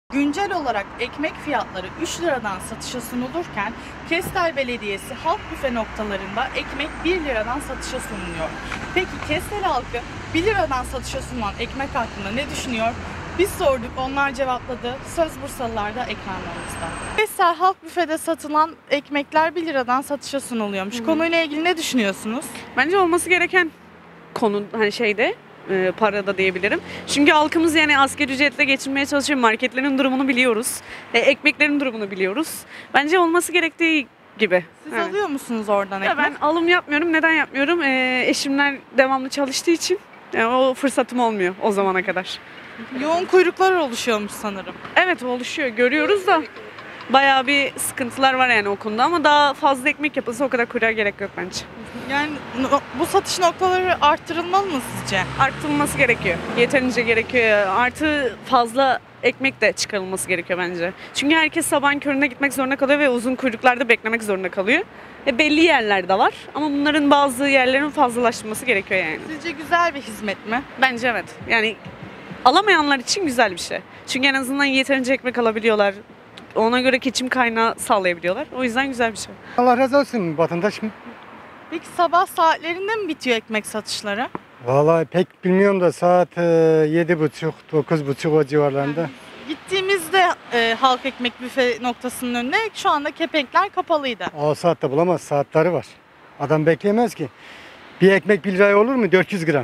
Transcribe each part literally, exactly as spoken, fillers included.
Güncel olarak ekmek fiyatları üç liradan satışa sunulurken Kestel Belediyesi halk büfe noktalarında ekmek bir liradan satışa sunuluyor. Peki Kestel halkı bir liradan satışa sunulan ekmek hakkında ne düşünüyor? Biz sorduk, onlar cevapladı. Söz Bursalılar'da ekranlarımızda. Kestel halk büfede satılan ekmekler bir liradan satışa sunuluyormuş. Hı. Konuyla ilgili ne düşünüyorsunuz? Bence olması gereken konu hani şeyde e, parada diyebilirim. Çünkü halkımız yani asgari ücretle geçinmeye çalışıyor. Marketlerin durumunu biliyoruz. E, ekmeklerin durumunu biliyoruz. Bence olması gerektiği gibi. Siz Evet. alıyor musunuz oradan ekmek? Ya ben alım yapmıyorum. Neden yapmıyorum? E, eşimler devamlı çalıştığı için yani o fırsatım olmuyor o zamana kadar. Yoğun kuyruklar oluşuyormuş sanırım. Evet oluşuyor. Görüyoruz da bayağı bir sıkıntılar var yani o konuda ama daha fazla ekmek yapılsa o kadar kuyruğa gerek yok bence. Yani no- bu satış noktaları arttırılmalı mı sizce? Arttırılması gerekiyor. Yeterince gerekiyor. Artı fazla ekmek de çıkarılması gerekiyor bence. Çünkü herkes sabahın köründe gitmek zorunda kalıyor ve uzun kuyruklarda beklemek zorunda kalıyor. E belli yerlerde var ama bunların bazı yerlerin fazlalaştırılması gerekiyor yani. Sizce güzel bir hizmet mi? Bence evet. Yani alamayanlar için güzel bir şey. Çünkü en azından yeterince ekmek alabiliyorlar. Ona göre geçim kaynağı sağlayabiliyorlar. O yüzden güzel bir şey. Allah razı olsun vatandaş. Peki sabah saatlerinde mi bitiyor ekmek satışları? Vallahi pek bilmiyorum da saat e, yedi buçuk, dokuz buçuk o civarlarında. Yani gittiğimizde e, halk ekmek büfe noktasının önüne şu anda kepenkler kapalıydı. O saatte bulamaz, saatleri var. Adam bekleyemez ki. Bir ekmek bir liraya olur mu? dört yüz gram.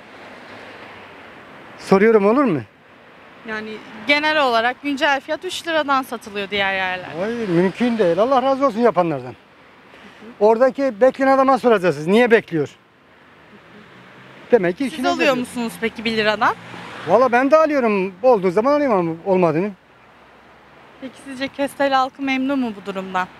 Soruyorum, olur mu? Yani genel olarak güncel fiyat üç liradan satılıyor diğer yerler. Hayır, mümkün değil. Allah razı olsun yapanlardan. Oradaki bekleyen adama soracaksınız. Niye bekliyor? Demek ki Siz işine alıyor geliyor. musunuz peki bir liradan? Valla ben de alıyorum. Olduğu zaman alıyorum ama olmadığını. Peki sizce Kestel halkı memnun mu bu durumdan?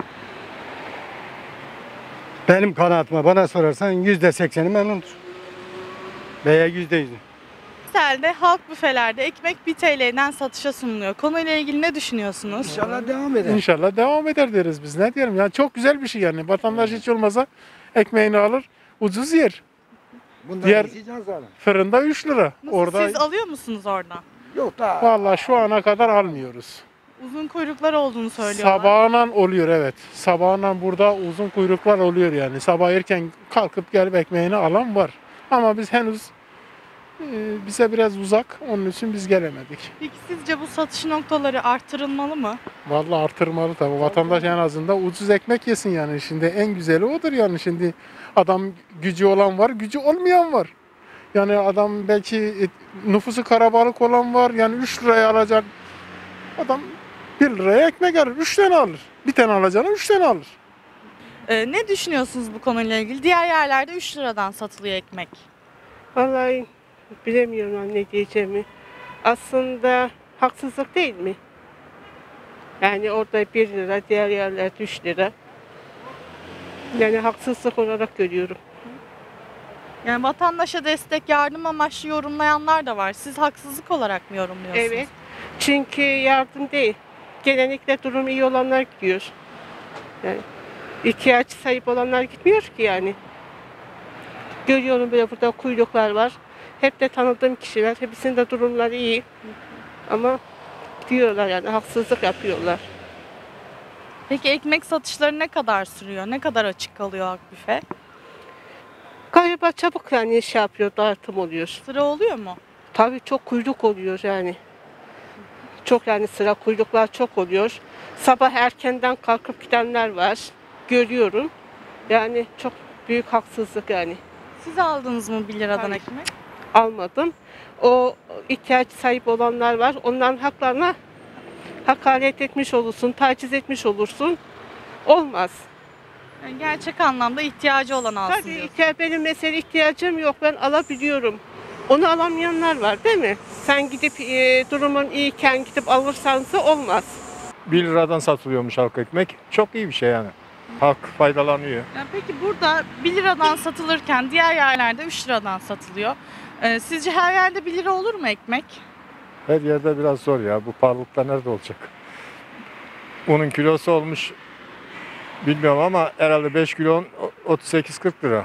Benim kanaatıma bana sorarsan yüzde sekseni memnundur. Veya yüzde yüzü. Kestel'de halk büfelerde ekmek bir T L'den satışa sunuluyor. Konuyla ilgili ne düşünüyorsunuz? İnşallah devam eder. İnşallah devam eder deriz biz. Ne diyelim ya, çok güzel bir şey yani. Vatandaş hiç olmasa ekmeğini alır, ucuz yer. Bundan Diğer- iyisi can sağlam. Fırında üç lira. Nasıl, Orada siz alıyor musunuz oradan? Yok da vallahi şu ana kadar almıyoruz. Uzun kuyruklar olduğunu söylüyorlar. Sabahından oluyor, evet. Sabahından burada uzun kuyruklar oluyor yani. Sabah erken kalkıp gelip ekmeğini alan var. Ama biz henüz e, bize biraz uzak. Onun için biz gelemedik. Peki sizce bu satış noktaları artırılmalı mı? Vallahi artırmalı tabii. Vatandaş en azından ucuz ekmek yesin yani. Şimdi en güzeli odur yani. Şimdi adam gücü olan var, gücü olmayan var. Yani adam belki e, nüfusu karabalık olan var. Yani üç liraya alacak adam bir liraya ekmek alır. üç tane alır. Bir tane alacağına üç tane alır. Ee, ne düşünüyorsunuz bu konuyla ilgili? Diğer yerlerde üç liradan satılıyor ekmek. Vallahi bilemiyorum ne diyeceğimi. Aslında haksızlık değil mi? Yani orada bir lira, diğer yerlerde üç lira. Yani haksızlık olarak görüyorum. Yani vatandaşa destek, yardım amaçlı yorumlayanlar da var. Siz haksızlık olarak mı yorumluyorsunuz? Evet. Çünkü yardım değil. Genellikle durum iyi olanlar gidiyor. Yani ihtiyaç sahip olanlar gitmiyor ki yani. Görüyorum böyle burada kuyruklar var. Hep de tanıdığım kişiler. Hepsinin de durumları iyi. Ama diyorlar yani haksızlık yapıyorlar. Peki ekmek satışları ne kadar sürüyor? Ne kadar açık kalıyor halk büfe? Galiba çabuk yani şey yapıyor, dağıtım oluyor. Sıra oluyor mu? Tabii çok kuyruk oluyor yani. Çok yani sıra kuyruklar çok oluyor. Sabah erkenden kalkıp gidenler var. Görüyorum. Yani çok büyük haksızlık yani. Siz aldınız mı bir liradan Hayır. ekmek? Almadım. O ihtiyaç sahip olanlar var. Onların haklarına hakaret etmiş olursun, taciz etmiş olursun. Olmaz. Yani gerçek anlamda ihtiyacı olan alsın Tabii diyorsunuz. ihtiya- benim mesela ihtiyacım yok. Ben alabiliyorum. Onu alamayanlar var değil mi? Sen gidip e, durumun iyiyken gidip alırsansa olmaz. bir liradan satılıyormuş halk ekmek. Çok iyi bir şey yani. Halk faydalanıyor. Yani peki burada bir liradan satılırken diğer yerlerde üç liradan satılıyor. Ee, sizce her yerde bir lira olur mu ekmek? Her yerde biraz zor ya. Bu pahalılıkta nerede olacak? Unun kilosu olmuş bilmiyorum ama herhalde beş kilo otuz sekiz kırk lira.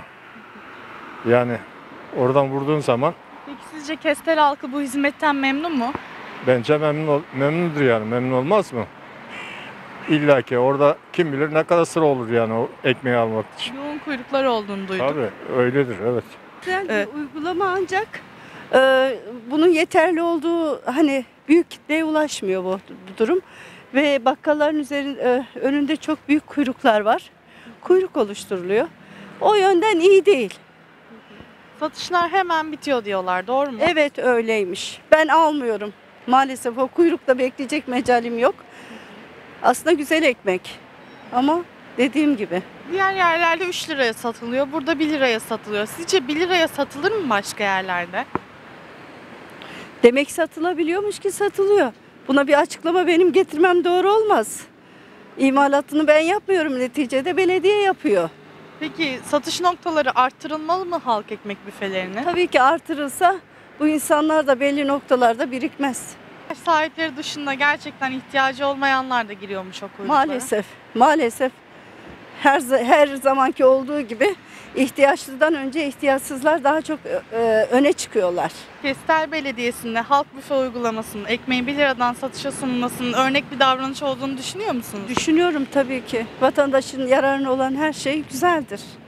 Yani oradan vurduğun zaman Peki sizce Kestel halkı bu hizmetten memnun mu? Bence memnun ol, memnundur yani. Memnun olmaz mı? İlla ki orada kim bilir ne kadar sıra olur yani o ekmeği almak için. Yoğun kuyruklar olduğunu duydum. Tabii öyledir, evet. Güzel Evet. bir uygulama ancak e, bunun yeterli olduğu hani büyük kitleye ulaşmıyor bu, bu durum. Ve bakkalların üzerin, e, önünde çok büyük kuyruklar var. Kuyruk oluşturuluyor. O yönden iyi değil. Satışlar hemen bitiyor diyorlar, doğru mu? Evet öyleymiş. Ben almıyorum. Maalesef o kuyrukta bekleyecek mecalim yok. Aslında güzel ekmek. Ama dediğim gibi. Diğer yerlerde üç liraya satılıyor, burada bir liraya satılıyor. Sizce bir liraya satılır mı başka yerlerde? Demek satılabiliyormuş ki satılıyor. Buna bir açıklama benim getirmem doğru olmaz. İmalatını ben yapmıyorum, neticede belediye yapıyor. Peki satış noktaları arttırılmalı mı halk ekmek büfelerine? Tabii ki artırılsa bu insanlar da belli noktalarda birikmez. Sahipleri dışında gerçekten ihtiyacı olmayanlar da giriyormuş o kuyruklara. Maalesef, maalesef her za- her zamanki olduğu gibi ihtiyaçlıdan önce ihtiyaçsızlar daha çok e, öne çıkıyorlar. Kestel Belediyesi'nde halk büfe uygulamasının ekmeği bir liradan satışa sunulmasının örnek bir davranış olduğunu düşünüyor musunuz? Düşünüyorum tabii ki. Vatandaşın yararına olan her şey güzeldir.